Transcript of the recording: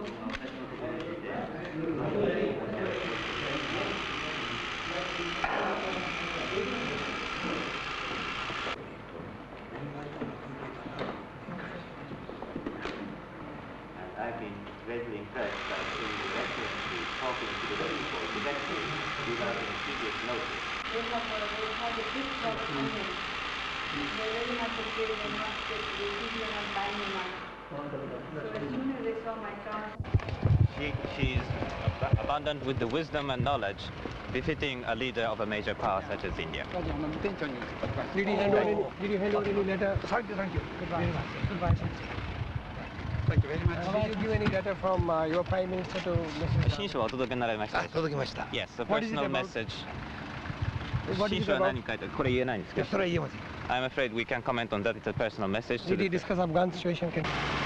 I've been greatly impressed by seeing the residency talking to the people directly without any previous notice. They have a big problem. They very much afraid they're not fit. They usually are not buying much. So as soon as they saw my car, She's abundant with the wisdom and knowledge befitting a leader of a major power such as India. Did you hand over any letter? Thank you. Goodbye. Goodbye. Thank you very much. Did you give any letter from your Prime Minister to Mrs. 親書はお届けになられました。 届きました。 Yes, a personal message. 親書は何書いてある？これ言えないんですけど。 それは言えません。 I'm afraid we can't comment on that. It's a personal message. Did you discuss Afghan situation?